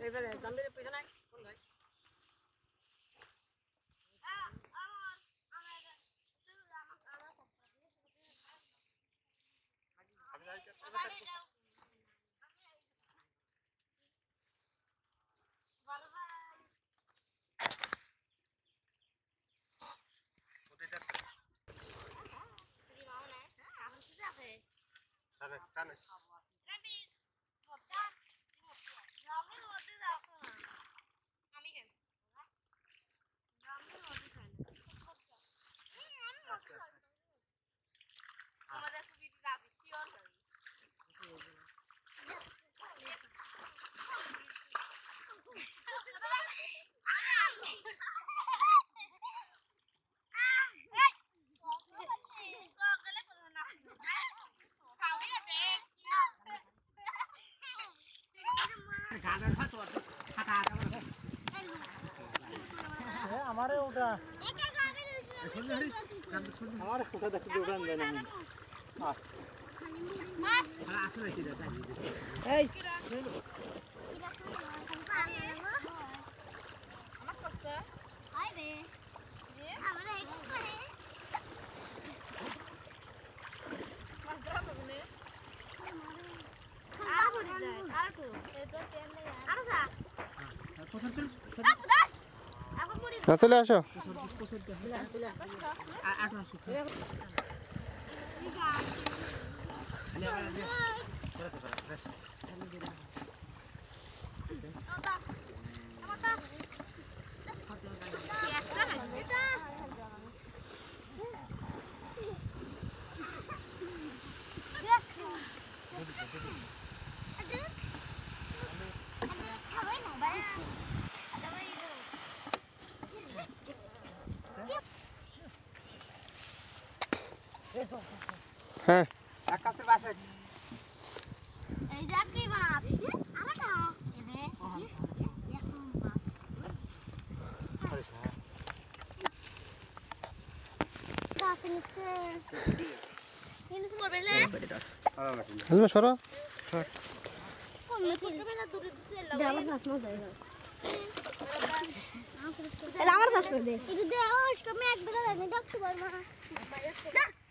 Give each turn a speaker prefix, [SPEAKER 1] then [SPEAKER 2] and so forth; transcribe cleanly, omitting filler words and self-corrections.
[SPEAKER 1] এবারে জানদের পয়সা নাই কোন ভাই আমারে ওটা আমার কোথা দেখি দোকান দেন আমি মাছ আসলে কি দাদা এই আমার কষ্ট আই রে আমরা এটা করে মাছ ধরা হবে না আর পড়ে যায় আর তো এই তো তেল নেই আর যা
[SPEAKER 2] না চলে আসো হ্যাঁ
[SPEAKER 1] আকাশের পাশে
[SPEAKER 3] এই দেখি বাপ আমারটা এবে এখন বাপ কাছে নিচে নিচে মরবে না
[SPEAKER 2] হালমা সরো
[SPEAKER 3] কোন করবে না দূরে দিতে দাও মাছ না দেয় এটা আমার কাছে দে এটা দে ওস কমে একবার আমি ডাকতে পারবো না